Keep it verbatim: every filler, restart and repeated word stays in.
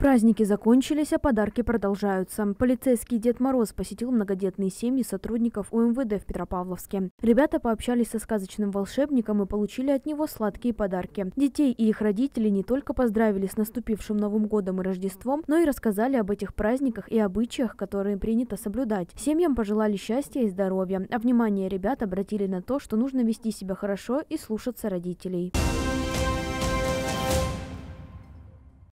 Праздники закончились, а подарки продолжаются. Полицейский Дед Мороз посетил многодетные семьи сотрудников У Эм Вэ Дэ в Петропавловске. Ребята пообщались со сказочным волшебником и получили от него сладкие подарки. Детей и их родителей не только поздравили с наступившим Новым годом и Рождеством, но и рассказали об этих праздниках и обычаях, которые принято соблюдать. Семьям пожелали счастья и здоровья, а внимание ребят обратили на то, что нужно вести себя хорошо и слушаться родителей.